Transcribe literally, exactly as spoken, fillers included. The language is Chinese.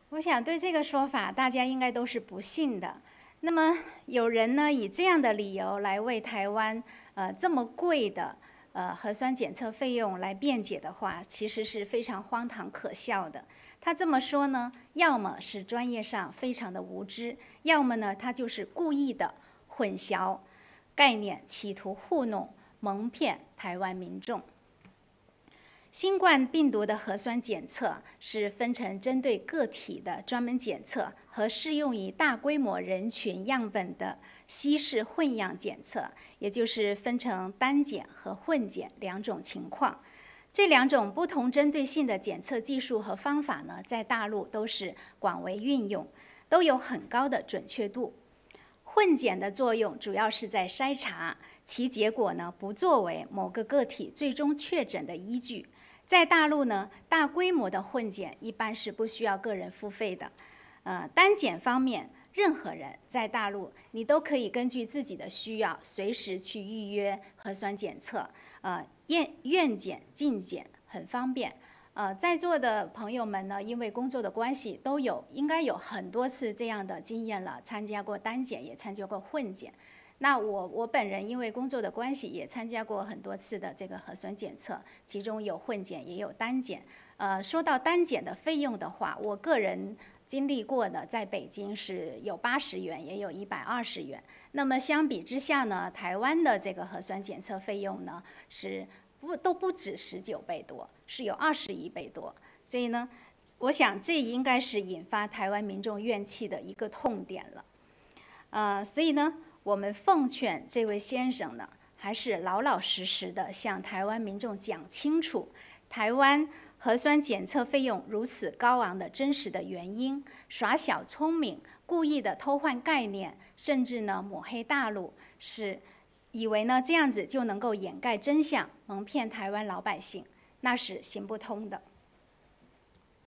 我想对这个说法，大家应该都是不信的。那么有人呢以这样的理由来为台湾呃这么贵的呃核酸检测费用来辩解的话，其实是非常荒唐可笑的。他这么说呢，要么是专业上非常的无知，要么呢他就是故意的混淆概念，企图糊弄、蒙骗台湾民众。新冠病毒的核酸检测是分成针对个体的专门检测和适用于大规模人群样本的稀释混样检测，也就是分成单检和混检两种情况。这两种不同针对性的检测技术和方法呢，在大陆都是广为运用，都有很高的准确度。混检的作用主要是在筛查，其结果呢不作为某个个体最终确诊的依据。在大陆呢，大规模的混检一般是不需要个人付费的。呃，单检方面，任何人在大陆你都可以根据自己的需要，随时去预约核酸检测。呃，愿愿检尽检很方便。呃，在座的朋友们呢，因为工作的关系，都有应该有很多次这样的经验了，参加过单检，也参加过混检。那我我本人因为工作的关系，也参加过很多次的这个核酸检测，其中有混检也有单检。呃，说到单检的费用的话，我个人经历过的，在北京是有八十元，也有一百二十元。那么相比之下呢，台湾的这个核酸检测费用呢，是不都不止十九倍多，是有二十一倍多。所以呢，我想这应该是引发台湾民众怨气的一个痛点了。呃，所以呢，我们奉劝这位先生呢，还是老老实实的向台湾民众讲清楚，台湾核酸检测费用如此高昂的真实的原因。耍小聪明，故意的偷换概念，甚至呢抹黑大陆，是以为呢这样子就能够掩盖真相，蒙骗台湾老百姓，那是行不通的。